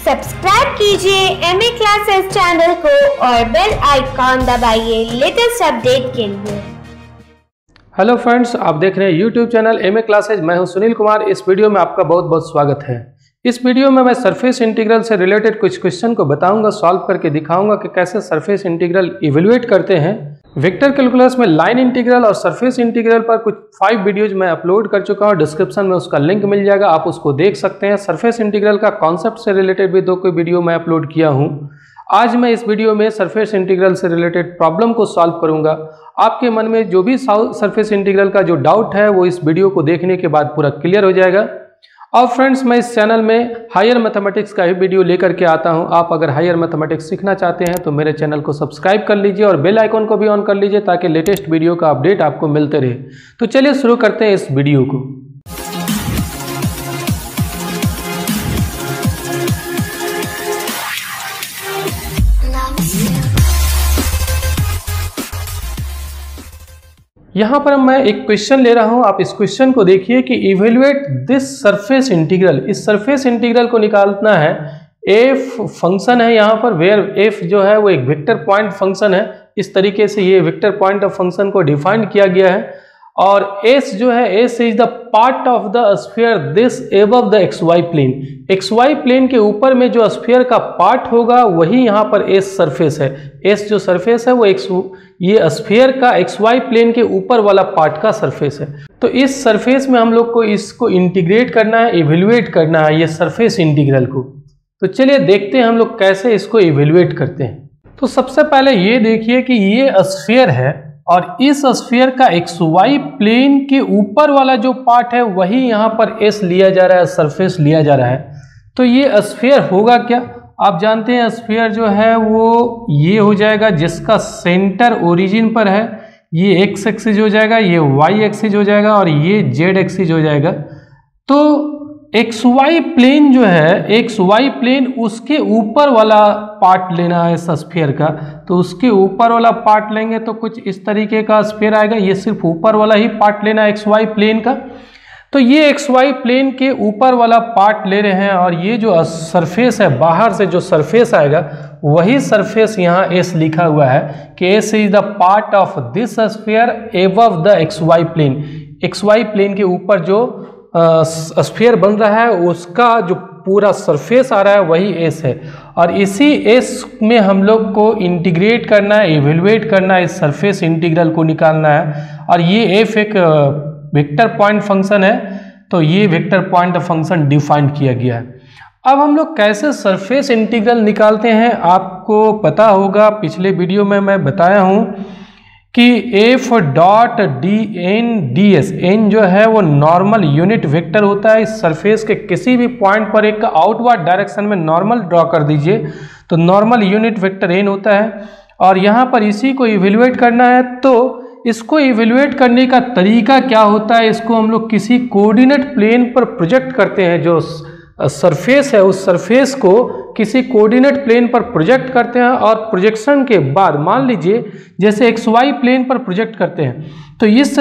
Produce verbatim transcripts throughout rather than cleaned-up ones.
Subscribe कीजिए M A classes channel को और बेल आइकॉन दबाइए लेटेस्ट अपडेट के लिए। हेलो फ्रेंड्स, आप देख रहे हैं YouTube channel M A classes. मैं हूं सुनील कुमार। इस वीडियो में आपका बहुत बहुत स्वागत है। इस वीडियो में मैं सरफेस इंटीग्रल से रिलेटेड कुछ क्वेश्चन को बताऊंगा, सॉल्व करके दिखाऊंगा कि कैसे सरफेस इंटीग्रल इवेल्युएट करते हैं। वेक्टर कैलकुलस में लाइन इंटीग्रल और सरफेस इंटीग्रल पर कुछ फाइव वीडियोज मैं अपलोड कर चुका हूं। डिस्क्रिप्शन में उसका लिंक मिल जाएगा, आप उसको देख सकते हैं। सरफेस इंटीग्रल का कॉन्सेप्ट से रिलेटेड भी दो कोई वीडियो मैं अपलोड किया हूं। आज मैं इस वीडियो में सरफेस इंटीग्रल से रिलेटेड प्रॉब्लम को सॉल्व करूंगा। आपके मन में जो भी सरफेस इंटीग्रल का जो डाउट है वो इस वीडियो को देखने के बाद पूरा क्लियर हो जाएगा। और फ्रेंड्स, मैं इस चैनल में हायर मैथमेटिक्स का ही वीडियो लेकर के आता हूं। आप अगर हायर मैथमेटिक्स सीखना चाहते हैं तो मेरे चैनल को सब्सक्राइब कर लीजिए और बेल आइकॉन को भी ऑन कर लीजिए ताकि लेटेस्ट वीडियो का अपडेट आपको मिलते रहे। तो चलिए शुरू करते हैं इस वीडियो को। यहाँ पर मैं एक क्वेश्चन ले रहा हूँ, आप इस क्वेश्चन को देखिए कि इवेल्युएट दिस सरफेस इंटीग्रल। इस सरफेस इंटीग्रल को निकालना है। एफ फंक्शन है यहाँ पर, वेयर एफ जो है वो एक वेक्टर पॉइंट फंक्शन है। इस तरीके से ये वेक्टर पॉइंट ऑफ फंक्शन को डिफाइन किया गया है। और एस जो है, S is the part of the sphere this above the x Y plane. X Y plane के ऊपर में जो स्फीयर का पार्ट होगा वही यहाँ पर एस सरफेस है। एस जो सरफेस है वो एक्स ये स्फीयर का एक्स वाई प्लेन के ऊपर वाला पार्ट का सरफेस है। तो इस सरफेस में हम लोग को इसको इंटीग्रेट करना है, इवेल्युएट करना है ये सरफेस इंटीग्रल को। तो चलिए देखते हैं हम लोग कैसे इसको इवेल्युएट करते हैं। तो सबसे पहले ये देखिए कि ये स्फीयर है और इस स्फीयर का एक्स वाई प्लेन के ऊपर वाला जो पार्ट है वही यहाँ पर एस लिया जा रहा है, सरफेस लिया जा रहा है। तो ये स्फीयर होगा क्या? आप जानते हैं स्फीयर जो है वो ये हो जाएगा जिसका सेंटर ओरिजिन पर है। ये एक्स एक्सिस हो जाएगा, ये वाई एक्सिस हो जाएगा और ये जेड एक्सिस हो जाएगा। तो एक्स वाई प्लेन जो है, एक्स वाई प्लेन उसके ऊपर वाला पार्ट लेना है इस स्फीयर का। तो उसके ऊपर वाला पार्ट लेंगे तो कुछ इस तरीके का स्फीयर आएगा। ये सिर्फ ऊपर वाला ही पार्ट लेना है एक्स वाई प्लेन का। तो ये एक्स वाई प्लेन के ऊपर वाला पार्ट ले रहे हैं और ये जो सरफेस है, बाहर से जो सरफेस आएगा वही सरफेस यहाँ एस लिखा हुआ है कि S is the part of this sphere above the x Y plane. X Y plane के ऊपर जो स्फीयर बन रहा है उसका जो पूरा सरफेस आ रहा है वही एस है। और इसी एस में हम लोग को इंटीग्रेट करना है, इवेल्युएट करना है, इस सरफेस इंटीग्रल को निकालना है। और ये एफ एक वेक्टर पॉइंट फंक्शन है, तो ये वेक्टर पॉइंट फंक्शन डिफाइन किया गया है। अब हम लोग कैसे सरफेस इंटीग्रल निकालते हैं आपको पता होगा, पिछले वीडियो में मैं बताया हूं कि F dot D N D S, N जो है वो नॉर्मल यूनिट वेक्टर होता है। इस सरफेस के किसी भी पॉइंट पर एक आउटवर्ड डायरेक्शन में नॉर्मल ड्रॉ कर दीजिए तो नॉर्मल यूनिट वेक्टर एन होता है। और यहाँ पर इसी को इवेल्युएट करना है। तो इसको इवेल्युएट करने का तरीका क्या होता है, इसको हम लोग किसी कोऑर्डिनेट प्लेन पर प्रोजेक्ट करते हैं। जो सरफेस है उस सरफेस को किसी कोऑर्डिनेट प्लेन पर प्रोजेक्ट करते हैं और प्रोजेक्शन के बाद मान लीजिए जैसे एक्स वाई प्लेन पर प्रोजेक्ट करते हैं तो इस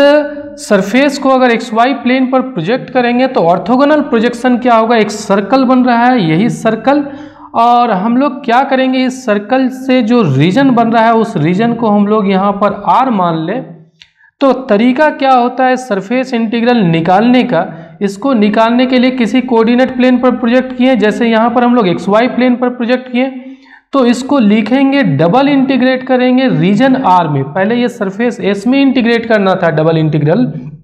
सरफेस को अगर एक्स वाई प्लेन पर प्रोजेक्ट करेंगे तो ऑर्थोगोनल प्रोजेक्शन क्या होगा, एक सर्कल बन रहा है, यही सर्कल। और हम लोग क्या करेंगे, इस सर्कल से जो रीजन बन रहा है उस रीजन को हम लोग यहाँ पर आर मान लें। तो तरीका क्या होता है सरफेस इंटीग्रल निकालने का, इसको निकालने के लिए किसी कोऑर्डिनेट प्लेन पर प्रोजेक्ट किए, जैसे यहाँ पर हम लोग एक्स वाई प्लेन पर प्रोजेक्ट किए तो इसको लिखेंगे, डबल इंटीग्रेट करेंगे रीजन आर में। पहले ये सरफेस एस में इंटीग्रेट करना था डबल इंटीग्रल।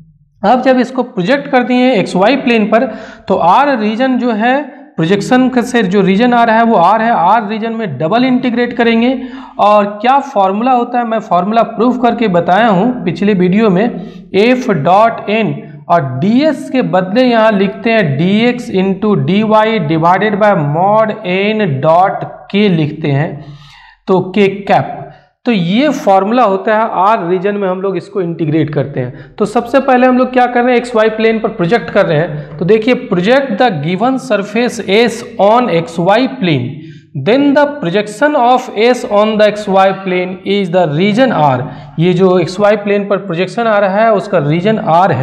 अब जब इसको प्रोजेक्ट कर दिए एक्स वाई प्लेन पर तो आर रीजन जो है प्रोजेक्शन से जो रीजन आ रहा है वो आर है, आर रीजन में डबल इंटीग्रेट करेंगे। और क्या फॉर्मूला होता है, मैं फॉर्मूला प्रूफ करके बताया हूँ पिछले वीडियो में। एफ डॉट एन और डी एस के बदले यहाँ लिखते हैं D x into D Y divided by mod N dot के लिखते हैं, तो के कैप। तो ये फॉर्मूला होता है, आर रीजन में हम लोग इसको इंटीग्रेट करते हैं। तो सबसे पहले हम लोग क्या कर रहे हैं, एक्स वाई प्लेन पर प्रोजेक्ट कर रहे हैं। तो देखिए, project the given surface s on x Y plane, then the projection of s on the x Y plane is the region R. ये जो एक्स वाई प्लेन पर प्रोजेक्शन आ रहा है उसका रीजन आर है,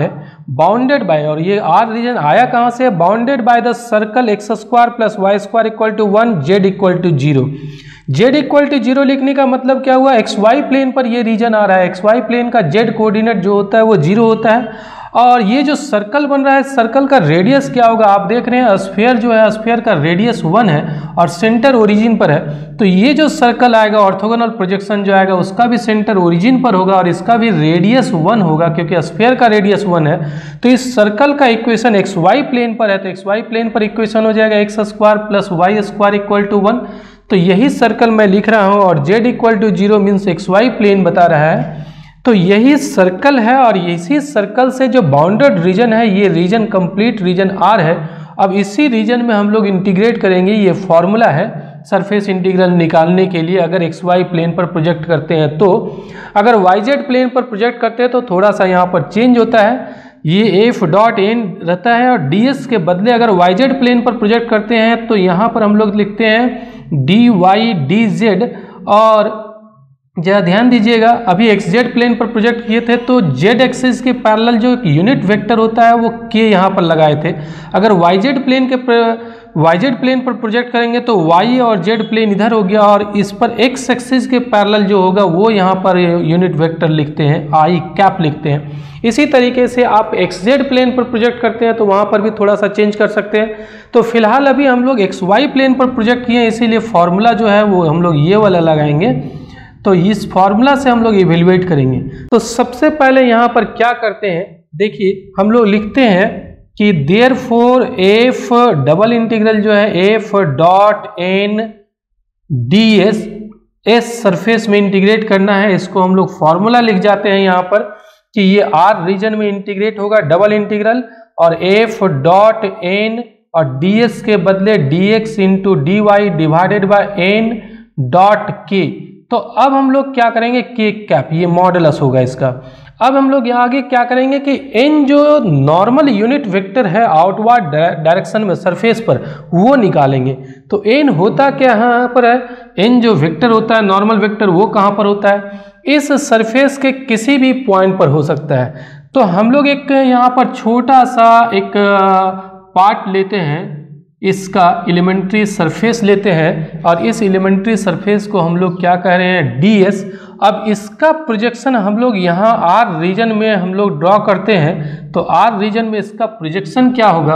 बाउंडेड बाय, और ये आर रीजन आया कहाँ से, bounded by the circle x square plus Y square equal to one, z equal to zero. Z equal to zero लिखने का मतलब क्या हुआ, एक्स वाई प्लेन पर ये रीजन आ रहा है, एक्स वाई प्लेन का जेड कोऑर्डिनेट जो होता है वो जीरो होता है, और ये जो सर्कल बन रहा है सर्कल का रेडियस क्या होगा, आप देख रहे हैं स्फीयर जो है स्फीयर का रेडियस वन है और सेंटर ओरिजिन पर है, तो ये जो सर्कल आएगा ऑर्थोगोनल प्रोजेक्शन जो आएगा उसका भी सेंटर ओरिजिन पर होगा और इसका भी रेडियस वन होगा, क्योंकि स्फीयर का रेडियस वन है। तो इस सर्कल का इक्वेशन एक्स वाई प्लेन पर है, तो एक्स वाई प्लेन पर इक्वेशन हो जाएगा x square plus Y square equal to one. तो यही सर्कल मैं लिख रहा हूँ, और z equal to zero means x Y plane बता रहा है, तो यही सर्कल है, और इसी सर्कल से जो बाउंडेड रीजन है ये रीजन कंप्लीट रीजन आर है। अब इसी रीजन में हम लोग इंटीग्रेट करेंगे, ये फॉर्मूला है सरफेस इंटीग्रल निकालने के लिए अगर एक्स वाई प्लेन पर प्रोजेक्ट करते हैं। तो अगर वाई जेड प्लेन पर प्रोजेक्ट करते हैं तो थोड़ा सा यहाँ पर चेंज होता है, ये एफ डॉट एन रहता है, और डी एस के बदले अगर वाई जेड प्लेन पर प्रोजेक्ट करते हैं तो यहाँ पर हम लोग लिखते हैं डी वाई डी जेड। और जरा ध्यान दीजिएगा, अभी एक्स जेड प्लेन पर प्रोजेक्ट किए थे तो जेड एक्सिस के पैरेलल जो एक यूनिट वेक्टर होता है वो के यहाँ पर लगाए थे। अगर वाई जेड प्लेन के वाई जेड प्लेन पर प्रोजेक्ट करेंगे तो वाई और जेड प्लेन इधर हो गया, और इस पर एक्स एक्सिस के पैरेलल जो होगा वो यहाँ पर यूनिट वेक्टर लिखते हैं, आई कैप लिखते हैं। इसी तरीके से आप एक्स जेड प्लेन पर प्रोजेक्ट करते हैं तो वहाँ पर भी थोड़ा सा चेंज कर सकते हैं। तो फिलहाल अभी हम लोग एक्स वाई प्लेन पर प्रोजेक्ट किए हैं, इसीलिए फॉर्मूला जो है वो हम लोग ये वाला लगाएंगे। तो इस फॉर्मूला से हम लोग इवेल्युएट करेंगे। तो सबसे पहले यहाँ पर क्या करते हैं, देखिए हम लोग लिखते हैं कि therefore f double integral जो है f dot n D s s surface में इंटीग्रेट करना है, इसको हम लोग फॉर्मूला लिख जाते हैं यहाँ पर कि ये आर रीजन में इंटीग्रेट होगा डबल इंटीग्रल, और एफ डॉट एन और डी एस के बदले d x into D Y divided by n dot k. तो अब हम लोग क्या करेंगे, के कैप, ये मॉडुलस होगा इसका। अब हम लोग यहाँ आगे क्या करेंगे कि एन जो नॉर्मल यूनिट वेक्टर है आउटवर्ड डायरेक्शन में सरफेस पर वो निकालेंगे। तो एन होता क्या यहाँ पर है, एन जो वेक्टर होता है नॉर्मल वेक्टर वो कहाँ पर होता है, इस सरफेस के किसी भी पॉइंट पर हो सकता है। तो हम लोग एक यहाँ पर छोटा सा एक पार्ट लेते हैं, इसका एलिमेंट्री सरफेस लेते हैं, और इस एलिमेंट्री सरफेस को हम लोग क्या कह रहे हैं, डी एस। अब इसका प्रोजेक्शन हम लोग यहाँ आर रीजन में हम लोग ड्रॉ करते हैं, तो आर रीजन में इसका प्रोजेक्शन क्या होगा,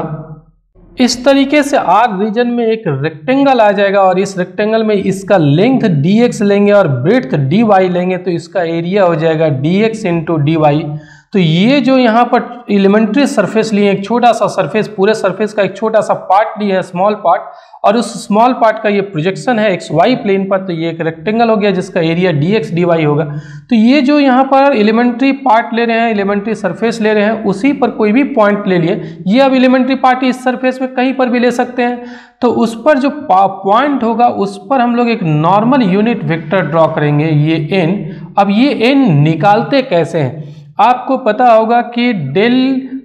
इस तरीके से आर रीजन में एक रेक्टेंगल आ जाएगा, और इस रेक्टेंगल में इसका लेंथ डी एक्स लेंगे और ब्रेड्थ डी वाई लेंगे, तो इसका एरिया हो जाएगा d x into D y. तो ये जो यहाँ पर एलिमेंट्री सरफेस लिए, एक छोटा सा सरफेस, पूरे सरफेस का एक छोटा सा पार्ट लिया है, स्मॉल पार्ट, और उस स्मॉल पार्ट का ये प्रोजेक्शन है एक्स वाई प्लेन पर, तो ये एक रेक्टेंगल हो गया जिसका area d x d y होगा। तो ये जो यहाँ पर एलिमेंट्री पार्ट ले रहे हैं, एलिमेंट्री सरफेस ले रहे हैं, उसी पर कोई भी पॉइंट ले लिए, ये अब एलिमेंट्री पार्ट इस सरफेस में कहीं पर भी ले सकते हैं। तो उस पर जो पॉइंट होगा उस पर हम लोग एक नॉर्मल यूनिट वेक्टर ड्रॉ करेंगे, ये एन। अब ये एन निकालते कैसे हैं, आपको पता होगा कि डेल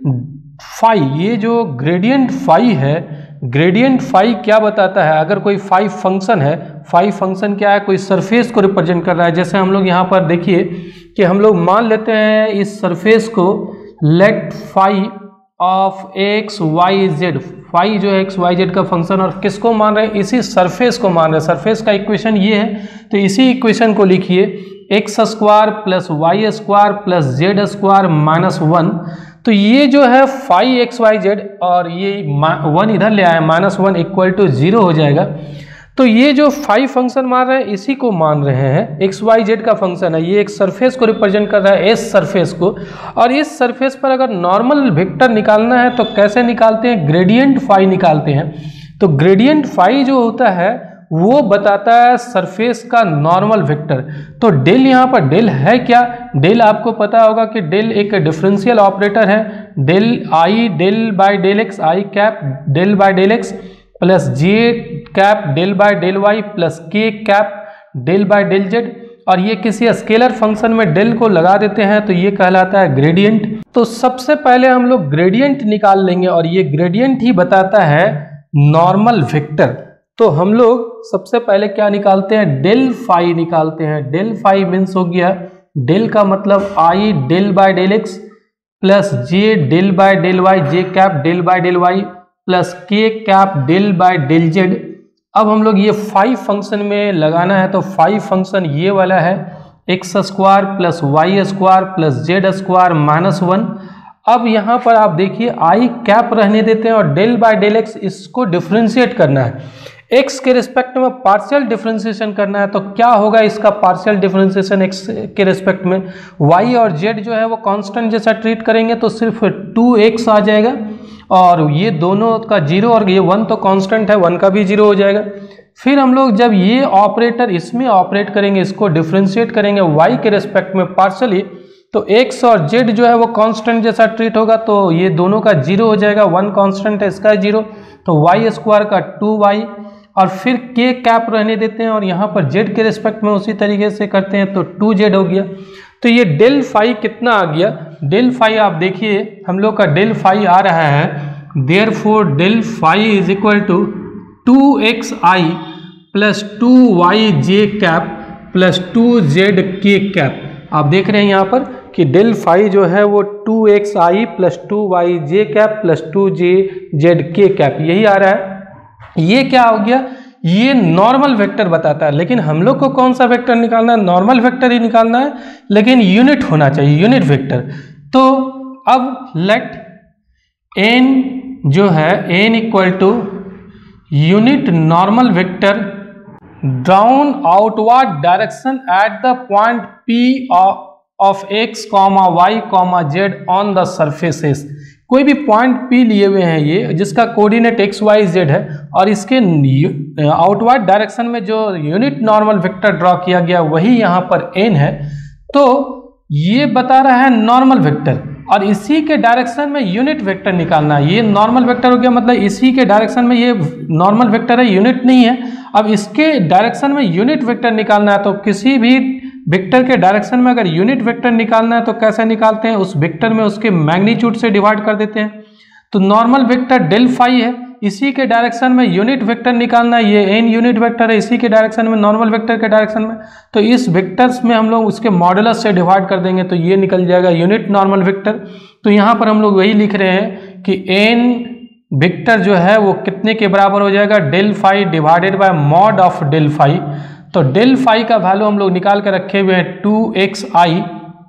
फाई, ये जो ग्रेडियंट फाई है, ग्रेडियंट फाई क्या बताता है, अगर कोई फाई फंक्शन है, फाई फंक्शन क्या है, कोई सरफेस को रिप्रेजेंट कर रहा है। जैसे हम लोग यहाँ पर देखिए कि हम लोग मान लेते हैं इस सरफेस को, let phi of x y z, phi जो है एक्स वाई जेड का फंक्शन, और किसको मान रहे हैं, इसी सरफेस को मान रहे हैं। सरफेस का इक्वेशन ये है, तो इसी इक्वेशन को लिखिए, x square plus Y square plus Z square minus one. तो ये जो है फाई एक्स वाई जेड, और ये वन इधर ले आए, minus one equal to zero हो जाएगा। तो ये जो फाई फंक्शन मान रहे हैं इसी को मान रहे हैं, एक्स वाई जेड का फंक्शन है, ये एक सरफेस को रिप्रेजेंट कर रहा है, एस सरफेस को। और इस सरफेस पर अगर नॉर्मल वेक्टर निकालना है तो कैसे निकालते हैं, ग्रेडियंट फाई निकालते हैं। तो ग्रेडियंट फाई जो होता है वो बताता है सरफेस का नॉर्मल वेक्टर। तो डेल यहाँ पर डेल है क्या, डेल आपको पता होगा कि डेल एक डिफरेंशियल ऑपरेटर है, del i del by del x, i cap del by del x plus j cap del by del y plus k cap del by del z, और ये किसी स्केलर फंक्शन में del को लगा देते हैं तो ये कहलाता है ग्रेडियंट। तो सबसे पहले हम लोग ग्रेडियंट निकाल लेंगे, और ये ग्रेडियंट ही बताता है नॉर्मल वेक्टर। तो हम लोग सबसे पहले क्या निकालते हैं, डेल फाई निकालते हैं। डेल फाई मीन्स हो गया, डेल का मतलब i del by del x plus j del by del y, j cap del by del y plus k cap del by del z. अब हम लोग ये फाइव फंक्शन में लगाना है, तो फाइव फंक्शन ये वाला है x square plus Y square plus Z square minus one. अब यहाँ पर आप देखिए आई कैप रहने देते हैं और डेल बाय डेल एक्स इसको डिफ्रेंशिएट करना है, एक्स के रिस्पेक्ट में पार्शियल डिफरेंशिएशन करना है। तो क्या होगा इसका पार्शियल डिफरेंशिएशन एक्स के रिस्पेक्ट में, वाई और जेड जो है वो कांस्टेंट जैसा ट्रीट करेंगे तो सिर्फ टू एक्स आ जाएगा और ये दोनों का जीरो और ये वन तो कांस्टेंट है, वन का भी जीरो हो जाएगा। फिर हम लोग जब ये ऑपरेटर इसमें ऑपरेट करेंगे, इसको डिफरेंशिएट करेंगे वाई के रिस्पेक्ट में पार्शियली, तो x और z जो है वो कांस्टेंट जैसा ट्रीट होगा, तो ये दोनों का जीरो हो जाएगा, वन कांस्टेंट है इसका जीरो, तो वाई स्क्वायर का टू वाई और फिर k कैप रहने देते हैं और यहाँ पर z के रिस्पेक्ट में उसी तरीके से करते हैं तो टू जेड हो गया। तो ये डेल फाई कितना आ गया, डेल फाई आप देखिए हम लोग का डेल फाई आ रहा है therefore del phi is equal to two x i plus two y j cap plus two z k cap. आप देख रहे हैं यहाँ पर कि डेल फाई जो है वो two x i plus two y j cap plus two j z k cap यही आ रहा है। ये क्या हो गया, ये नॉर्मल वेक्टर बताता है, लेकिन हम लोग को कौन सा वेक्टर निकालना है, नॉर्मल वेक्टर ही निकालना है, लेकिन यूनिट होना चाहिए, यूनिट वेक्टर। तो अब लेट एन जो है n equal to unit normal vector drawn outward direction at the point P of x comma y comma z on the surfaces. कोई भी पॉइंट पी लिए हुए हैं ये जिसका कोऑर्डिनेट एक्स वाई जेड है और इसके आउटवर्ड डायरेक्शन में जो यूनिट नॉर्मल वेक्टर ड्रॉ किया गया वही यहाँ पर एन है। तो ये बता रहा है नॉर्मल वेक्टर और इसी के डायरेक्शन में यूनिट वेक्टर निकालना है। ये नॉर्मल वेक्टर हो गया, मतलब इसी के डायरेक्शन में ये नॉर्मल वेक्टर है, यूनिट नहीं है। अब इसके डायरेक्शन में यूनिट वेक्टर निकालना है, तो किसी भी वेक्टर के डायरेक्शन में अगर यूनिट वेक्टर निकालना है तो कैसे निकालते हैं, उस वेक्टर में उसके मैग्नीट्यूड से डिवाइड कर देते हैं। तो नॉर्मल वेक्टर डेल फाई है, इसी के डायरेक्शन में यूनिट वेक्टर निकालना है, ये एन यूनिट वेक्टर है इसी के डायरेक्शन में, नॉर्मल वेक्टर के डायरेक्शन में, तो इस वेक्टर्स में हम लोग उसके मॉडुलस से डिवाइड कर देंगे तो ये निकल जाएगा यूनिट नॉर्मल वेक्टर। तो यहाँ पर हम लोग वही लिख रहे हैं कि एन वेक्टर जो है वो कितने के बराबर हो जाएगा, del phi divided by mod of del phi. तो डेल फाई का वैल्यू हम लोग निकाल कर रखे हुए हैं two x i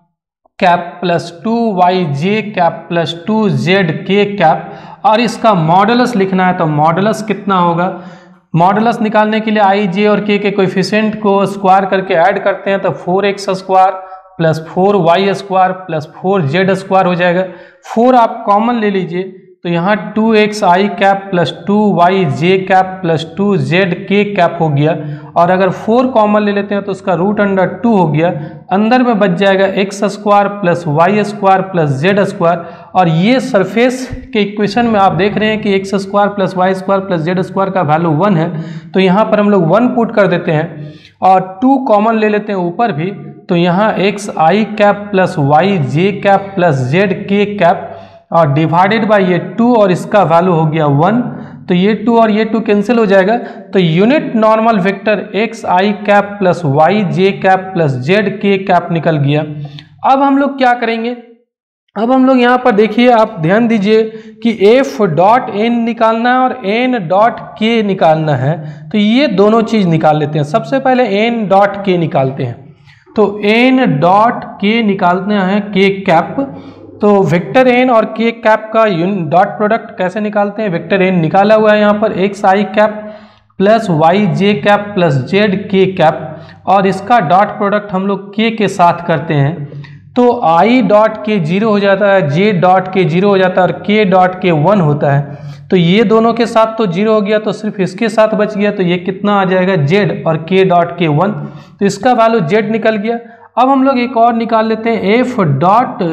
cap plus two y j cap plus two z k cap और इसका मॉडुलस लिखना है। तो मॉडुलस कितना होगा, मॉडुलस निकालने के लिए आई जे और के के कोएफिशिएंट को स्क्वायर करके ऐड करते हैं तो four x square plus four y square plus four z square हो जाएगा। फोर आप कॉमन ले लीजिए तो यहाँ two x i cap plus two y j cap plus two z k cap हो गया और अगर फोर कॉमन ले लेते हैं तो उसका रूट अंडर टू हो गया, अंदर में बच जाएगा x square plus Y square plus Z square. और ये सरफेस के इक्वेशन में आप देख रहे हैं कि x square plus Y square plus Z square का वैल्यू वन है, तो यहाँ पर हम लोग वन पुट कर देते हैं और टू कॉमन ले लेते हैं ऊपर भी, तो यहाँ x i cap plus y j cap plus z k cap और डिवाइडेड बाय ये टू और इसका वैल्यू हो गया वन, तो ये टू और ये टू कैंसिल हो जाएगा। तो unit normal vector x i cap plus y j cap plus z k cap निकल गया। अब हम लोग क्या करेंगे, अब हम लोग यहाँ पर देखिए, आप ध्यान दीजिए कि एफ डॉट एन निकालना है और एन डॉट के निकालना है, तो ये दोनों चीज निकाल लेते हैं। सबसे पहले एन डॉट के निकालते हैं, तो एन डॉट के निकालते हैं के कैप। तो वेक्टर एन और के कैप का डॉट प्रोडक्ट कैसे निकालते हैं, वेक्टर एन निकाला हुआ है यहाँ पर x i cap plus y j cap plus z k cap और इसका डॉट प्रोडक्ट हम लोग के के साथ करते हैं तो आई डॉट के जीरो हो जाता है, जे डॉट के जीरो हो जाता है और के डॉट के वन होता है। तो ये दोनों के साथ तो जीरो हो गया, तो सिर्फ इसके साथ बच गया, तो ये कितना आ जाएगा जेड और के डॉट के वन, तो इसका वैल्यू जेड निकल गया। अब हम लोग एक और निकाल लेते हैं, एफ डॉट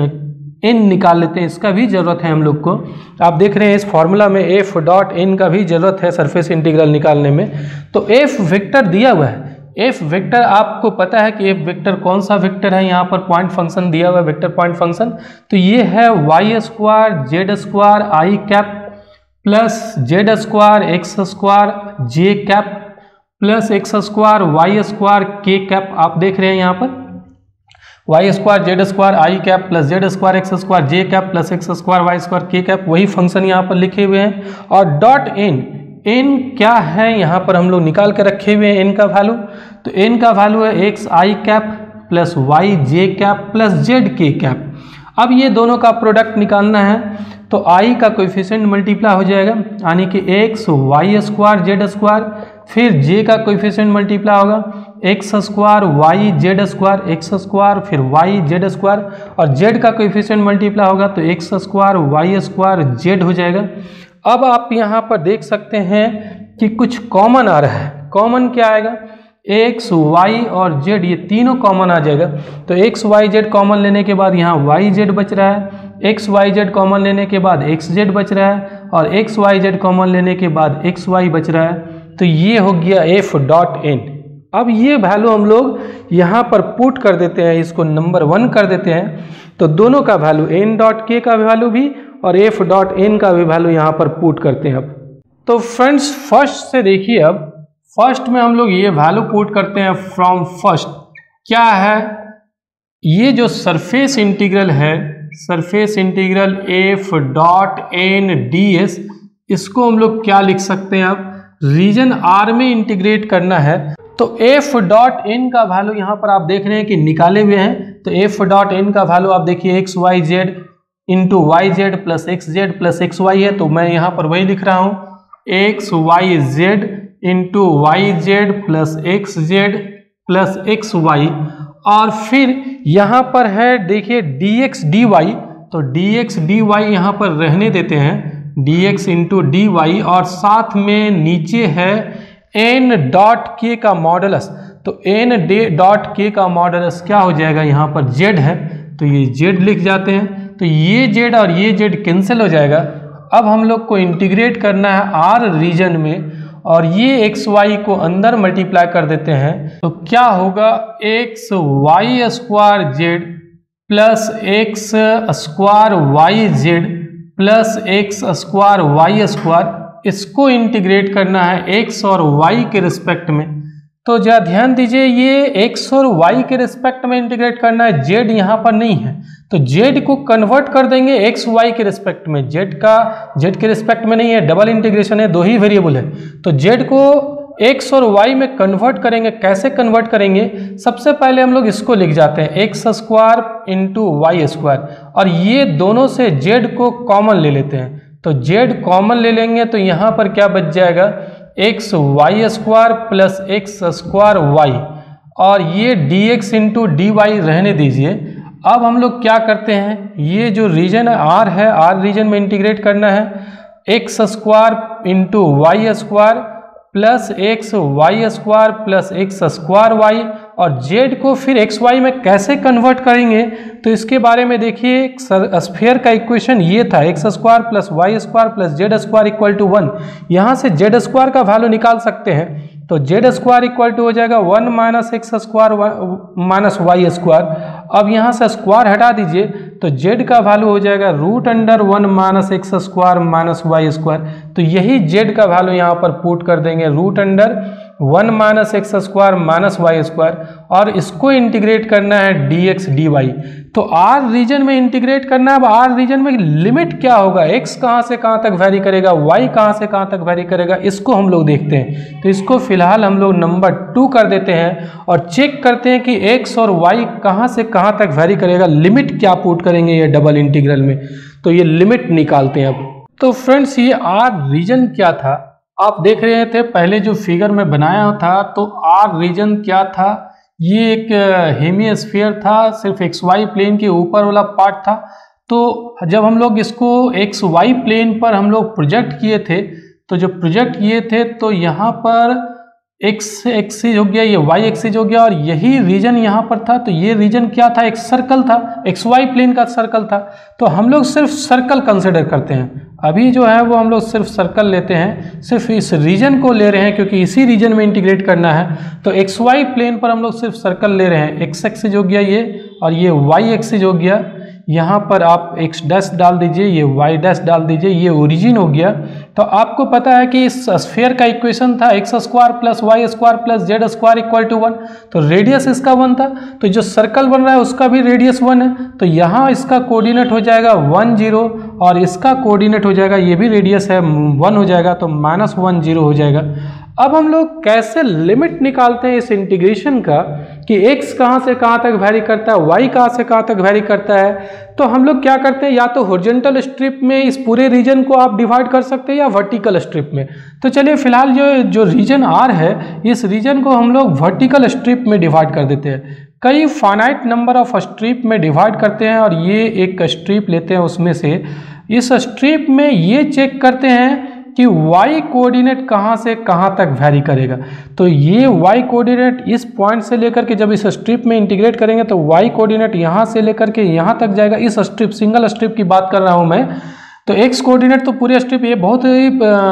एन निकाल लेते हैं, इसका भी जरूरत है हम लोग को। आप देख रहे हैं इस फॉर्मूला में एफ डॉट एन का भी जरूरत है सरफेस इंटीग्रल निकालने में। तो एफ वेक्टर दिया हुआ है, एफ वेक्टर आपको पता है कि एफ वेक्टर कौन सा वेक्टर है, यहाँ पर पॉइंट फंक्शन दिया हुआ है, वेक्टर पॉइंट फंक्शन, तो ये है y square z square i cap plus Z square x square j cap plus x square y square k cap. आप देख रहे हैं यहाँ पर y square z square i cap plus Z square x square j cap plus x square y square k cap, वही function यहाँ पर लिखे हुए हैं। और डॉट एन, एन क्या है यहाँ पर हम लोग निकाल कर रखे हुए हैं एन का वैल्यू, तो एन का वैल्यू है x i cap plus y j cap plus z k cap. अब ये दोनों का प्रोडक्ट निकालना है, तो आई का कोएफिशिएंट मल्टीप्लाई हो जाएगा, यानी कि x y square z square, फिर जे का कोएफिशिएंट मल्टीप्लाई होगा x square y z square x square, फिर वाई जेड स्क्वायर, और जेड का कोएफिशिएंट मल्टीप्लाई होगा तो x square y square z हो जाएगा। अब आप यहाँ पर देख सकते हैं कि कुछ कॉमन आ रहा है। कॉमन क्या आएगा, एक्स वाई और जेड, ये तीनों कॉमन आ जाएगा। तो एक्स वाई जेड कॉमन लेने के बाद यहाँ वाई जेड बच रहा है, एक्स वाई जेड कॉमन लेने के बाद एक्स जेड बच रहा है, और एक्स वाई जेड कॉमन लेने के बाद एक्स वाई बच रहा है। तो ये हो गया एफ डॉट एन। अब ये वैल्यू हम लोग यहाँ पर पुट कर देते हैं, इसको नंबर वन कर देते हैं, तो दोनों का वैल्यू एन डॉट के का वैल्यू भी और एफ डॉट एन का भी वैल्यू यहाँ पर पुट करते हैं। अब तो फ्रेंड्स फर्स्ट से देखिए, अब फर्स्ट में हम लोग ये वैल्यू पुट करते हैं फ्रॉम फर्स्ट। क्या है ये जो सरफेस इंटीग्रल है, surface integral f dot n D s, इसको हम लोग क्या लिख सकते हैं, अब रीजन आर में इंटीग्रेट करना है। तो एफ डॉट एन का वैल्यू यहाँ पर आप देख रहे हैं कि निकाले हुए हैं, तो एफ डॉट एन का वैल्यू आप देखिए x y z into y z plus x z plus x y है, तो मैं यहाँ पर वही लिख रहा हूँ x y z into y z plus x z plus x y. और फिर यहाँ पर है देखिए डी एक्स डी वाई, तो डी एक्स डी वाई यहाँ पर रहने देते हैं, D x into D y, और साथ में नीचे है एन डॉट के का मॉडुलस, तो एन डे डॉट के का मॉडुलस क्या हो जाएगा, यहाँ पर जेड है तो ये जेड लिख जाते हैं, तो ये जेड और ये जेड कैंसिल हो जाएगा। अब हम लोग को इंटीग्रेट करना है आर रीजन में, और ये एक्स वाई को अंदर मल्टीप्लाई कर देते हैं, तो क्या होगा x y square z plus x square y z plus x square y square, इसको इंटीग्रेट करना है एक्स और वाई के रिस्पेक्ट में। तो जरा ध्यान दीजिए, ये एक्स और वाई के रिस्पेक्ट में इंटीग्रेट करना है, जेड यहाँ पर नहीं है, तो जेड को कन्वर्ट कर देंगे एक्स वाई के रिस्पेक्ट में, जेड का जेड के रिस्पेक्ट में नहीं है, डबल इंटीग्रेशन है, दो ही वेरिएबल है, तो जेड को एक्स और वाई में कन्वर्ट करेंगे। कैसे कन्वर्ट करेंगे, सबसे पहले हम लोग इसको लिख जाते हैं x square into y square, और ये दोनों से जेड को कॉमन ले लेते हैं, तो जेड कॉमन ले लेंगे तो यहाँ पर क्या बच जाएगा x y square plus x square y, और ये d x into D y रहने दीजिए। अब हम लोग क्या करते हैं, ये जो रीजन आर है, आर रीजन में इंटीग्रेट करना है x square into y square plus x y square plus x square y, और जेड को फिर एक्स वाई में कैसे कन्वर्ट करेंगे, तो इसके बारे में देखिए, स्फीयर का इक्वेशन ये था x square plus Y square plus Z square equal to one. यहाँ से जेड स्क्वायर का वैल्यू निकाल सकते हैं, तो जेड स्क्वायर इक्वल टू हो जाएगा one minus x square minus y square. अब यहाँ से स्क्वायर हटा दीजिए, तो जेड का वैल्यू हो जाएगा root under one minus x square minus y square, तो यही जेड का वैल्यू यहाँ पर पुट कर देंगे root under one minus x square minus y square, और इसको इंटीग्रेट करना है डी एक्स डी वाई। तो आर रीजन में इंटीग्रेट करना है। अब आर रीजन में लिमिट क्या होगा, एक्स कहाँ से कहाँ तक वैरी करेगा, वाई कहाँ से कहाँ तक वैरी करेगा, इसको हम लोग देखते हैं। तो इसको फिलहाल हम लोग नंबर टू कर देते हैं और चेक करते हैं कि एक्स और वाई कहाँ से कहाँ तक वैरी करेगा, लिमिट क्या पुट करेंगे ये डबल इंटीग्रल में, तो ये लिमिट निकालते हैं। अब तो फ्रेंड्स ये आर रीजन क्या था, आप देख रहे थे पहले जो फिगर में बनाया था, तो आर रीजन क्या था, ये एक हेमिस्फीयर था, सिर्फ एक्स वाई प्लेन के ऊपर वाला पार्ट था। तो जब हम लोग इसको एक्स वाई प्लेन पर हम लोग प्रोजेक्ट किए थे, तो जब प्रोजेक्ट किए थे तो यहाँ पर एक्स एक्सिस हो गया, ये वाई एक्सिस हो गया, और यही रीजन यहाँ पर था। तो ये रीजन क्या था, एक सर्कल था, एक्स वाई प्लेन का सर्कल था। तो हम लोग सिर्फ सर्कल कंसिडर करते हैं, अभी जो है वो हम लोग सिर्फ सर्कल लेते हैं, सिर्फ इस रीजन को ले रहे हैं क्योंकि इसी रीजन में इंटीग्रेट करना है। तो एक्स वाई प्लेन पर हम लोग सिर्फ सर्कल ले रहे हैं, एक्स एक्सिस हो गया ये, और ये वाई एक्सिस हो गया, यहाँ पर आप एक्स डैश डाल दीजिए, ये वाई डैश डाल दीजिए, ये ओरिजिन हो गया। तो आपको पता है कि इस स्फीयर का इक्वेशन था x square plus Y square plus Z square equal to one, तो रेडियस इसका वन था, तो जो सर्कल बन रहा है उसका भी रेडियस वन है, तो यहाँ इसका कोऑर्डिनेट हो जाएगा वन जीरो और इसका कोऑर्डिनेट हो जाएगा, ये भी रेडियस है वन हो जाएगा, तो माइनस वन जीरो हो जाएगा। अब हम लोग कैसे लिमिट निकालते हैं इस इंटीग्रेशन का कि x कहाँ से कहाँ तक वैरी करता है, y कहाँ से कहाँ तक वैरी करता है। तो हम लोग क्या करते हैं, या तो हॉरिजॉन्टल स्ट्रिप में इस पूरे रीजन को आप डिवाइड कर सकते हैं या वर्टिकल स्ट्रिप में। तो चलिए फिलहाल जो जो रीजन R है, इस रीजन को हम लोग वर्टिकल स्ट्रिप में डिवाइड कर देते हैं। कई फाइनाइट नंबर ऑफ स्ट्रिप में डिवाइड करते हैं और ये एक स्ट्रिप लेते हैं, उसमें से इस स्ट्रिप में ये चेक करते हैं कि y कोऑर्डिनेट कहाँ से कहाँ तक वैरी करेगा। तो ये y कोऑर्डिनेट इस पॉइंट से लेकर के जब इस स्ट्रिप में इंटीग्रेट करेंगे तो y कोऑर्डिनेट यहाँ से लेकर के यहाँ तक जाएगा। इस स्ट्रिप, सिंगल स्ट्रिप की बात कर रहा हूँ मैं, तो x कोऑर्डिनेट तो पूरे स्ट्रिप, ये बहुत ही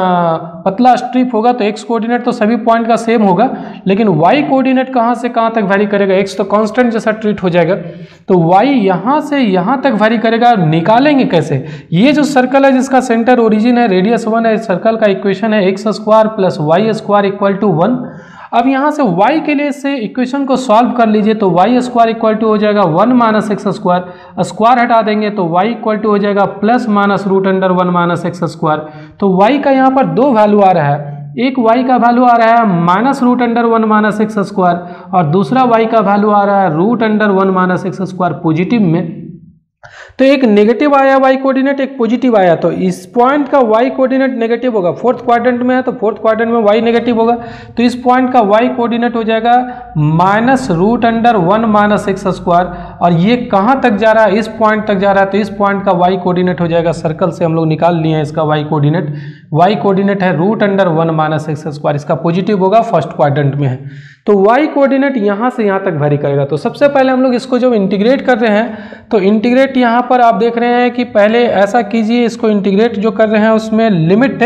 पतला स्ट्रिप होगा तो x कोऑर्डिनेट तो सभी पॉइंट का सेम होगा, लेकिन y कोऑर्डिनेट कहाँ से कहाँ तक वैरी करेगा, x तो कांस्टेंट जैसा ट्रीट हो जाएगा, तो y यहाँ से यहाँ तक वैरी करेगा। निकालेंगे कैसे, ये जो सर्कल है जिसका सेंटर ओरिजिन है, रेडियस वन है, इस सर्कल का इक्वेशन है x square plus Y square equal to one. अब यहाँ से y के लिए से इक्वेशन को सॉल्व कर लीजिए, तो वाई स्क्वायर इक्वल टू हो जाएगा one minus x square, square हटा देंगे तो y इक्वल टू हो जाएगा plus minus root under one minus x square. तो y का यहाँ पर दो वैल्यू आ रहा है, एक y का वैल्यू आ रहा है minus root under one minus x square और दूसरा y का वैल्यू आ रहा है root under one minus x square positive में। तो एक नेगेटिव आया y कोऑर्डिनेट, एक पॉजिटिव आया, तो इस पॉइंट का y कोऑर्डिनेट नेगेटिव होगा। फोर्थ क्वाड्रेंट में है तो फोर्थ क्वाड्रेंट में y नेगेटिव होगा, तो इस पॉइंट का y कोऑर्डिनेट हो जाएगा minus root under one minus x square. और ये कहाँ तक जा रहा है, इस पॉइंट तक जा रहा है, तो इस पॉइंट का y कोऑर्डिनेट हो जाएगा, सर्कल से हम लोग निकाल लिए हैं इसका y कोऑर्डिनेट, y कोऑर्डिनेट है root under one minus x square, इसका पॉजिटिव होगा, फर्स्ट क्वाड्रेंट में है। तो y कोऑर्डिनेट यहाँ से यहाँ तक वैरी करेगा। तो सबसे पहले हम लोग इसको जब इंटीग्रेट कर रहे हैं तो इंटीग्रेट यहाँ पर आप देख रहे हैं कि पहले ऐसा कीजिए, इसको इंटीग्रेट जो कर रहे हैं उसमें लिमिट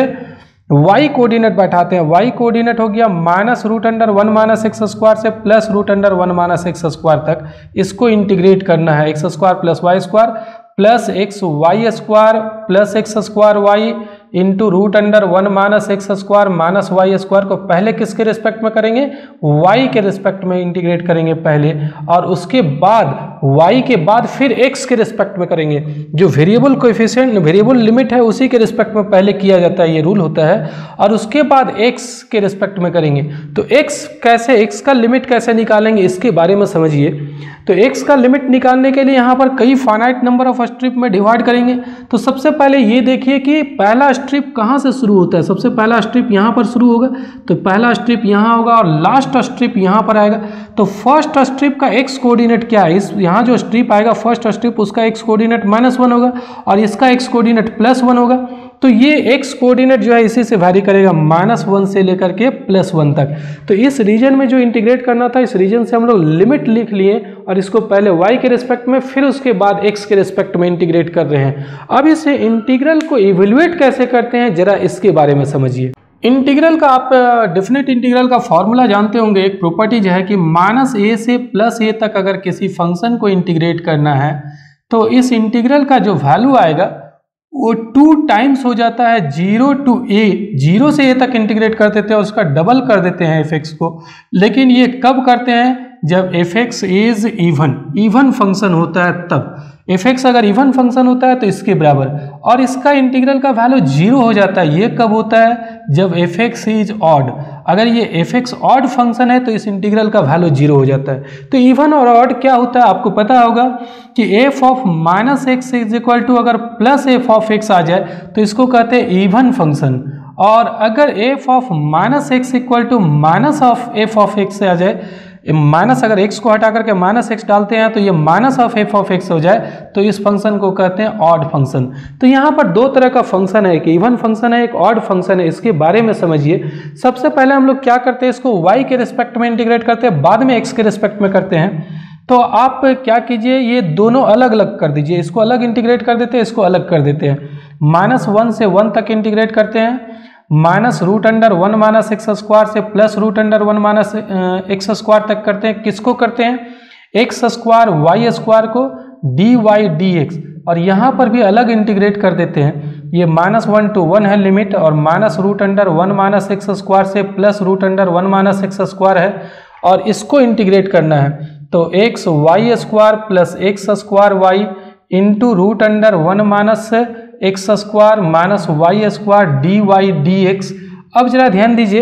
y कोऑर्डिनेट बैठाते हैं। y कोऑर्डिनेट हो गया minus root under one minus x square से plus root under one minus x square तक, इसको इंटीग्रेट करना है। X square plus Y square plus x y square plus x square y into root under one minus x square minus y square को पहले किसके respect में करेंगे, y के रिस्पेक्ट में इंटीग्रेट करेंगे पहले, और उसके बाद y के बाद फिर x के रिस्पेक्ट में करेंगे। जो वेरिएबल कोएफिशिएंट, वेरिएबल लिमिट है उसी के रिस्पेक्ट में पहले किया जाता है, ये रूल होता है, और उसके बाद x के रिस्पेक्ट में करेंगे। तो x कैसे, x का लिमिट कैसे निकालेंगे इसके बारे में समझिए। तो x का लिमिट निकालने के लिए यहाँ पर कई फाइनाइट नंबर ऑफ स्ट्रिप में डिवाइड करेंगे। तो सबसे पहले ये देखिए कि पहला स्ट्रिप कहाँ से शुरू होता है। सबसे पहला स्ट्रिप यहाँ पर शुरू होगा, तो पहला स्ट्रिप यहाँ होगा और लास्ट स्ट्रिप यहाँ पर आएगा। तो फर्स्ट स्ट्रिप का x कोऑर्डिनेट क्या है, इस यहाँ जो स्ट्रिप आएगा फर्स्ट स्ट्रिप, उसका x कोऑर्डिनेट माइनस वन होगा और इसका x कोऑर्डिनेट प्लस वन होगा। तो ये x कोऑर्डिनेट जो है इसी से वैरी करेगा माइनस वन से लेकर के प्लस वन तक। तो इस रीजन में जो इंटीग्रेट करना था, इस रीजन से हम लोग लिमिट लिख लिए और इसको पहले y के रिस्पेक्ट में फिर उसके बाद x के रिस्पेक्ट में इंटीग्रेट कर रहे हैं। अब इस इंटीग्रल को इवेल्युएट कैसे करते हैं जरा इसके बारे में समझिए। इंटीग्रल का आप डेफिनेट इंटीग्रल का फॉर्मूला जानते होंगे, एक प्रॉपर्टीज है कि माइनस ए से प्लस ए तक अगर किसी फंक्शन को इंटीग्रेट करना है तो इस इंटीग्रल का जो वैल्यू आएगा वो टू टाइम्स हो जाता है जीरो टू ए, जीरो से ए तक इंटीग्रेट कर देते हैं, उसका डबल कर देते हैं एफ एक्स को। लेकिन ये कब करते हैं, जब f x is even, even function होता है तब। एफ एक्स अगर इवन फंक्शन होता है तो इसके बराबर, और इसका इंटीग्रल का वैल्यू जीरो हो जाता है। ये कब होता है, जब एफ एक्स इज ऑड। अगर ये एफ एक्स ऑड फंक्शन है तो इस इंटीग्रल का वैल्यू जीरो हो जाता है। तो इवन और ऑड क्या होता है आपको पता होगा कि f of minus x is equal to अगर प्लस एफ ऑफ एक्स आ जाए तो इसको कहते हैं इवन फंक्शन, और अगर f of minus x equal to minus of f of x आ जाए, माइनस अगर x को हटा करके माइनस एक्स डालते हैं तो ये minus of f of x हो जाए, तो इस फंक्शन को कहते हैं ऑड फंक्शन। तो यहाँ पर दो तरह का फंक्शन है, एक इवन फंक्शन है, एक ऑड फंक्शन है। इसके बारे में समझिए। सबसे पहले हम लोग क्या करते हैं, इसको y के रिस्पेक्ट में इंटीग्रेट करते हैं, बाद में x के रिस्पेक्ट में करते हैं। तो आप क्या कीजिए, ये दोनों अलग अलग कर दीजिए, इसको अलग इंटीग्रेट कर देते हैं, इसको अलग कर देते हैं। माइनस वन से वन तक इंटीग्रेट करते हैं, minus root under one minus x square से plus root under one minus x square तक करते हैं। किसको करते हैं, एक्स स्क्वायर वाई स्क्वायर को डी वाई डी एक्स, और यहाँ पर भी अलग इंटीग्रेट कर देते हैं। ये माइनस वन टू वन है लिमिट, और minus root under one minus x square से plus root under one minus x square है, और इसको इंटीग्रेट करना है। तो x y square plus x square y into root under one minus x square minus y square d y d x. अब जरा ध्यान दीजिए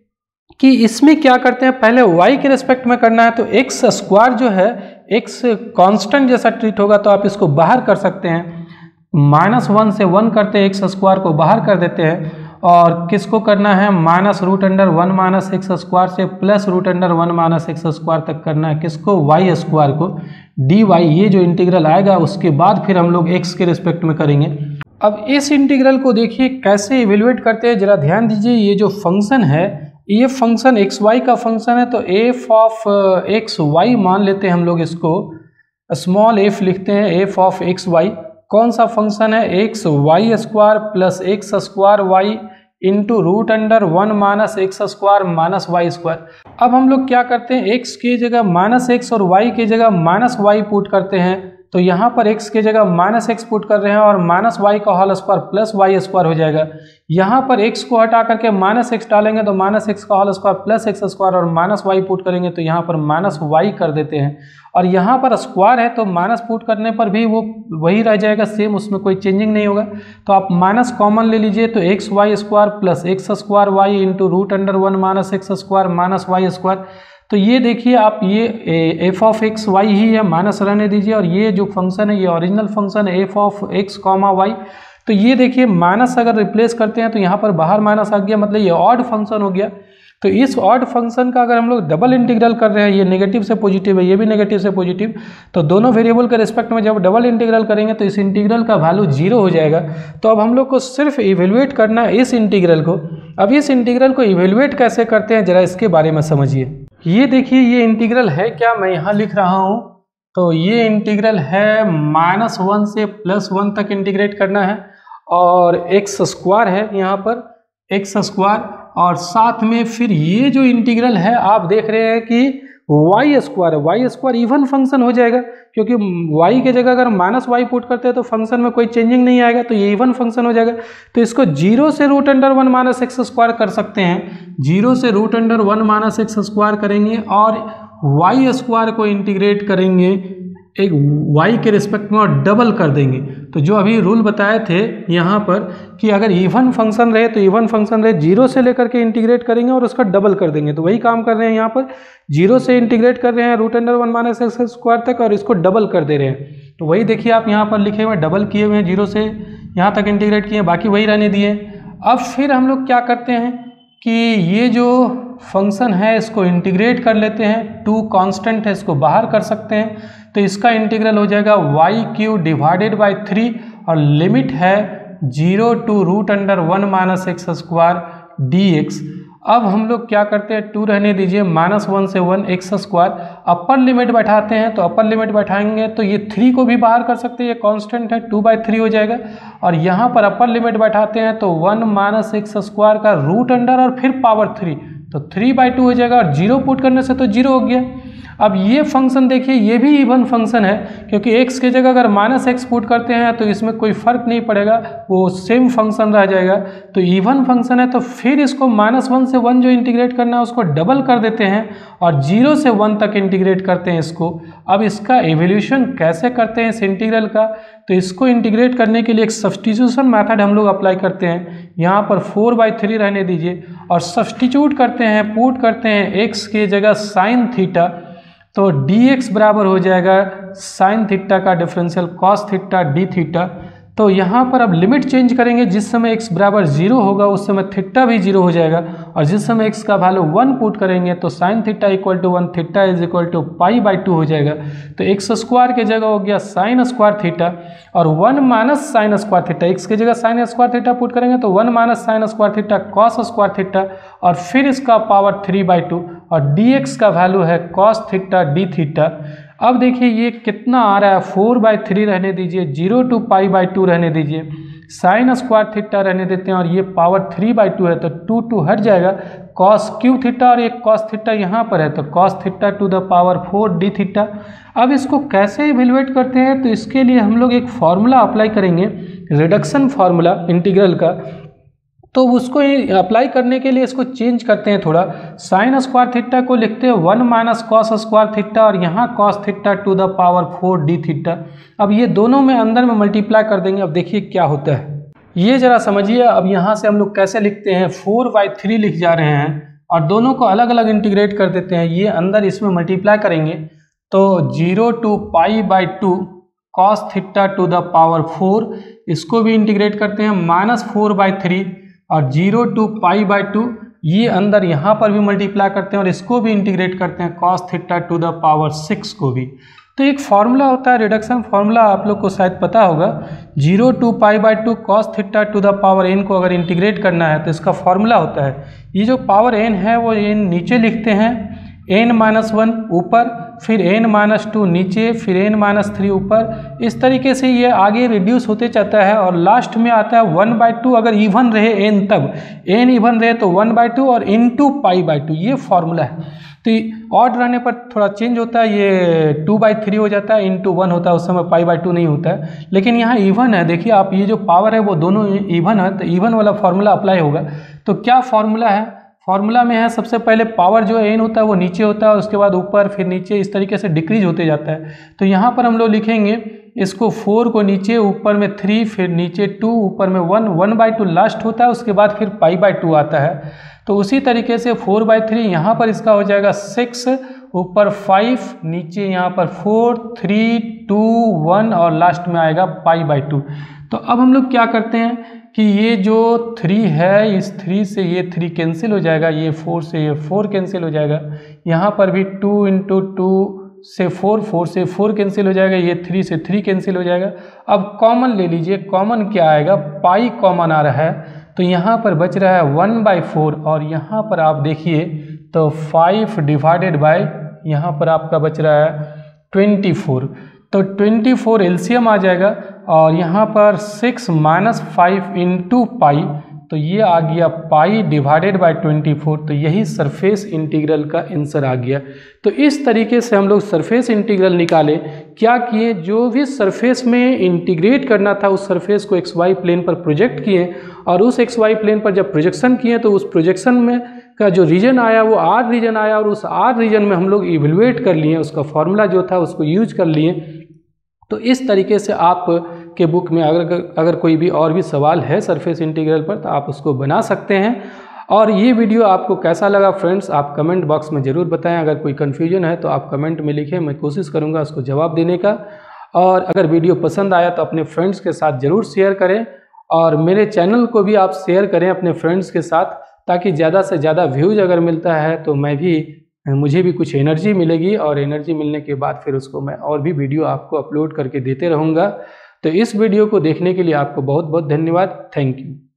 कि इसमें क्या करते हैं, पहले y के रिस्पेक्ट में करना है, तो x स्क्वायर जो है x कांस्टेंट जैसा ट्रीट होगा, तो आप इसको बाहर कर सकते हैं। माइनस वन से वन करते हैं, एक्स स्क्वायर को बाहर कर देते हैं, और किसको करना है, minus root under one minus x square से plus root under one minus x square तक करना है, किसको, वाई स्क्वायर को, डी वाई। ये जो इंटीग्रल आएगा उसके बाद फिर हम लोग x के रिस्पेक्ट में करेंगे। अब इस इंटीग्रल को देखिए कैसे इवेल्युएट करते हैं, जरा ध्यान दीजिए। ये जो फंक्शन है, ये फंक्शन एक्स वाई का फंक्शन है, तो एफ ऑफ एक्स वाई मान लेते हैं हम लोग, इसको स्मॉल एफ लिखते हैं, एफ ऑफ एक्स वाई। कौन सा फंक्शन है, x y square plus x square y into root under one minus x square minus y square. अब हम लोग क्या करते हैं, एक्स की जगह माइनस एक्स और वाई की जगह माइनस वाई पुट करते हैं। तो यहाँ पर x की जगह माइनस एक्स पुट कर रहे हैं, और माइनस वाई का whole square plus Y square हो जाएगा। यहाँ पर x को हटा करके माइनस एक्स डालेंगे, तो माइनस एक्स का whole square plus x square, और माइनस वाई पुट करेंगे तो यहाँ पर माइनस वाई कर देते हैं। और यहाँ पर स्क्वायर है तो माइनस पुट करने पर भी वो वही रह जाएगा सेम, उसमें कोई चेंजिंग नहीं होगा। तो आप माइनस कॉमन ले लीजिए, तो x y square plus x square y into root under one minus x square minus y square. तो ये देखिए आप, ये एफ ऑफ एक्स वाई ही है, माइनस रहने दीजिए, और ये जो फंक्शन है ये ओरिजिनल फंक्शन है f of x comma y. तो ये देखिए माइनस अगर रिप्लेस करते हैं तो यहाँ पर बाहर माइनस आ गया, मतलब ये ऑड फंक्शन हो गया। तो इस ऑड फंक्शन का अगर हम लोग डबल इंटीग्रल कर रहे हैं, ये नेगेटिव से पॉजिटिव है, ये भी नेगेटिव से पॉजिटिव, तो दोनों वेरिएबल के रिस्पेक्ट में जब डबल इंटीग्रल करेंगे तो इस इंटीग्रल का वैल्यू जीरो हो जाएगा। तो अब हम लोग को सिर्फ इवेल्युएट करना है इस इंटीग्रल को। अब इस इंटीग्रल को इवेल्युएट कैसे करते हैं, जरा इसके बारे में समझिए। ये देखिए ये इंटीग्रल है क्या, मैं यहाँ लिख रहा हूँ, तो ये इंटीग्रल है माइनस वन से प्लस वन तक इंटीग्रेट करना है, और एक्स स्क्वायर है यहाँ पर, एक्स स्क्वायर, और साथ में फिर ये जो इंटीग्रल है आप देख रहे हैं कि वाई स्क्वायर है। वाई स्क्वायर इवन फंक्शन हो जाएगा, क्योंकि वाई के जगह अगर माइनस वाई पुट करते हैं तो फंक्शन में कोई चेंजिंग नहीं आएगा, तो ये इवन फंक्शन हो जाएगा। तो इसको जीरो से root under one minus x square कर सकते हैं, जीरो से root under one minus x square करेंगे, और वाई स्क्वायर को इंटीग्रेट करेंगे एक y के रिस्पेक्ट में और डबल कर देंगे। तो जो अभी रूल बताए थे यहाँ पर कि अगर इवन फंक्शन रहे तो इवन फंक्शन रहे, जीरो से लेकर के इंटीग्रेट करेंगे और उसका डबल कर देंगे। तो वही काम कर रहे हैं यहाँ पर, जीरो से इंटीग्रेट कर रहे हैं root under one minus x square तक, और इसको डबल कर दे रहे हैं। तो वही देखिए आप यहाँ पर लिखे हुए डबल किए हुए हैं, जीरो से यहाँ तक इंटीग्रेट किए, बाकी वही रहने दिए। अब फिर हम लोग क्या करते हैं कि ये जो फंक्शन है इसको इंटीग्रेट कर लेते हैं, टू कांस्टेंट है इसको बाहर कर सकते हैं, तो इसका इंटीग्रल हो जाएगा y cube divided by three, और लिमिट है zero to root under one minus x square d x. अब हम लोग क्या करते हैं, टू रहने दीजिए, माइनस वन से one x square, upper limit बैठाते हैं, तो अपर लिमिट बैठाएंगे तो ये थ्री को भी बाहर कर सकते हैं, ये कांस्टेंट है, टू बाई थ्री हो जाएगा। और यहाँ पर अपर लिमिट बैठाते हैं तो वन माइनस एक्स स्क्वायर का रूट अंडर और फिर पावर थ्री, तो थ्री बाई टू हो जाएगा, और जीरो पुट करने से तो जीरो हो गया। अब ये फंक्शन देखिए ये भी इवन फंक्शन है, क्योंकि x के जगह अगर माइनस एक्स पुट करते हैं तो इसमें कोई फर्क नहीं पड़ेगा, वो सेम फंक्शन रह जाएगा। तो इवन फंक्शन है, तो फिर इसको माइनस वन से वन जो इंटीग्रेट करना है उसको डबल कर देते हैं, और जीरो से वन तक इंटीग्रेट करते हैं इसको। अब इसका एवोल्यूशन कैसे करते हैं इस इंटीग्रल का, तो इसको इंटीग्रेट करने के लिए एक सब्स्टिट्यूशन मेथड हम लोग अप्लाई करते हैं। यहाँ पर फोर बाई थ्री रहने दीजिए, और सब्स्टिट्यूट करते हैं, पुट करते हैं x के जगह साइन थीटा, तो dx बराबर हो जाएगा साइन थीटा का differential cos theta d theta. तो यहाँ पर अब लिमिट चेंज करेंगे, जिस समय x बराबर जीरो होगा उस समय थीटा भी जीरो हो जाएगा, और जिस समय x का वैल्यू वन पुट करेंगे तो sine theta equal to one, theta is equal to pi by two हो जाएगा। तो एक्स स्क्वायर के जगह हो गया साइन स्क्वायर थीटा, और one minus sine square theta, x की जगह साइन स्क्वायर थीटा पुट करेंगे तो one minus sine square theta cos square theta, और फिर इसका पावर थ्री बाई टू, और डी एक्स का वैल्यू है कॉस थीटा डी थीटा। अब देखिए ये कितना आ रहा है, फोर बाई थ्री रहने दीजिए, zero to pi by two रहने दीजिए, साइन स्क्वायर थीटा रहने देते हैं और ये पावर थ्री बाई टू है तो टू टू हट जाएगा, कॉस क्यू थीटा और एक कॉस थीटा यहाँ पर है तो cos theta to the power four d theta. अब इसको कैसे इवेल्युएट करते हैं, तो इसके लिए हम लोग एक फार्मूला अप्लाई करेंगे, रिडक्शन फार्मूला इंटीग्रल का। तो उसको अप्लाई करने के लिए इसको चेंज करते हैं थोड़ा, साइन स्क्वायर थीटा को लिखते हैं one minus cos square theta और यहाँ cos theta to the power four d theta. अब ये दोनों में अंदर में मल्टीप्लाई कर देंगे। अब देखिए क्या होता है, ये जरा समझिए। अब यहाँ से हम लोग कैसे लिखते हैं, फोर बाई थ्री लिख जा रहे हैं और दोनों को अलग अलग इंटीग्रेट कर देते हैं। ये अंदर इसमें मल्टीप्लाई करेंगे तो zero to pi by two cos theta to the power four, इसको भी इंटीग्रेट करते हैं माइनस फोर बाई थ्री और zero to pi by two, ये अंदर यहाँ पर भी मल्टीप्लाई करते हैं और इसको भी इंटीग्रेट करते हैं cos theta to the power six को भी। तो एक फार्मूला होता है रिडक्शन फार्मूला, आप लोग को शायद पता होगा, zero to pi by two cos theta to the power n को अगर इंटीग्रेट करना है तो इसका फार्मूला होता है, ये जो पावर एन है वो एन नीचे लिखते हैं, एन माइनस वन ऊपर, फिर एन माइनस टू नीचे, फिर एन माइनस थ्री ऊपर। इस तरीके से ये आगे रिड्यूस होते जाता है और लास्ट में आता है वन बाई टू। अगर इवन रहे एन, तब एन इवन रहे तो वन बाई टू और into pi by two, ये फॉर्मूला है। तो ऑड रहने पर थोड़ा चेंज होता है, ये टू बाई थ्री हो जाता है, इन टू वन होता है, उस समय पाई बाई टू नहीं होता है। लेकिन यहाँ इवन है, देखिए आप, ये जो पावर है वो दोनों इवन है तो इवन वाला फार्मूला अप्लाई होगा। तो क्या फार्मूला है, फार्मूला में है सबसे पहले पावर जो एन होता है वो नीचे होता है, उसके बाद ऊपर, फिर नीचे, इस तरीके से डिक्रीज होते जाता है। तो यहाँ पर हम लोग लिखेंगे इसको फोर को नीचे, ऊपर में थ्री, फिर नीचे टू, ऊपर में one, one by two last होता है, उसके बाद फिर पाई बाई टू आता है। तो उसी तरीके से फोर बाई थ्री यहाँ पर इसका हो जाएगा सिक्स, ऊपर फाइव, नीचे यहाँ पर फोर, थ्री, टू, वन और लास्ट में आएगा पाई बाई टू। तो अब हम लोग क्या करते हैं कि ये जो थ्री है, इस थ्री से ये थ्री कैंसिल हो जाएगा, ये फोर से ये फोर कैंसिल हो जाएगा, यहाँ पर भी टू इंटू टू से फोर, फोर से फोर कैंसिल हो जाएगा, ये थ्री से थ्री कैंसिल हो जाएगा। अब कॉमन ले लीजिए, कॉमन क्या आएगा, पाई कॉमन आ रहा है तो यहाँ पर बच रहा है वन बाई फोर और यहाँ पर आप देखिए तो फाइव डिवाइडेड बाई, यहाँ पर आपका बच रहा है ट्वेंटी फोर। तो ट्वेंटी फोर एलसीएम आ जाएगा और यहाँ पर six minus five into pi, तो ये आ गया pi divided by twenty four. तो यही सरफेस इंटीग्रल का आंसर आ गया। तो इस तरीके से हम लोग सरफेस इंटीग्रल निकाले। क्या किए, जो भी सरफेस में इंटीग्रेट करना था उस सरफेस को एक्स वाई प्लेन पर प्रोजेक्ट किए और उस एक्स वाई प्लेन पर जब प्रोजेक्शन किए तो उस प्रोजेक्शन में का जो रीजन आया वो आर रीजन आया और उस आर रीजन में हम लोग इवेल्युएट कर लिए, उसका फॉर्मूला जो था उसको यूज कर लिए। तो इस तरीके से आप के बुक में अगर अगर कोई भी और भी सवाल है सरफेस इंटीग्रल पर तो आप उसको बना सकते हैं। और ये वीडियो आपको कैसा लगा फ्रेंड्स, आप कमेंट बॉक्स में ज़रूर बताएं। अगर कोई कन्फ्यूजन है तो आप कमेंट में लिखें, मैं कोशिश करूँगा उसको जवाब देने का। और अगर वीडियो पसंद आया तो अपने फ्रेंड्स के साथ ज़रूर शेयर करें और मेरे चैनल को भी आप शेयर करें अपने फ्रेंड्स के साथ, ताकि ज़्यादा से ज़्यादा व्यूज़ अगर मिलता है तो मैं भी मुझे भी कुछ एनर्जी मिलेगी और एनर्जी मिलने के बाद फिर उसको मैं और भी वीडियो आपको अपलोड करके देते रहूँगा। तो इस वीडियो को देखने के लिए आपको बहुत बहुत धन्यवाद। Thank you.